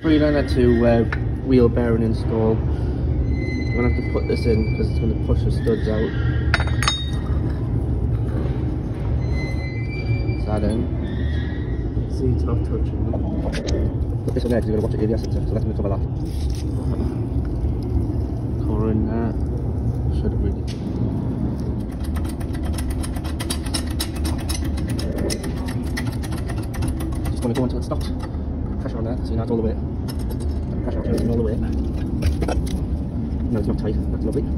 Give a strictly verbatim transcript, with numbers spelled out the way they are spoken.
Freelander to uh, wheel bearing install. I'm going to have to put this in because it's going to push the studs out. Is that in? See, it's not touching them. Put this on there because you're going to watch it A B S and stuff, so that's going to cover that. Colour in there. Should have really. Just going to go until it stops. Pressure on there, so you know it's all the way. Pressure on it all the way. No, it's not tight, that's lovely.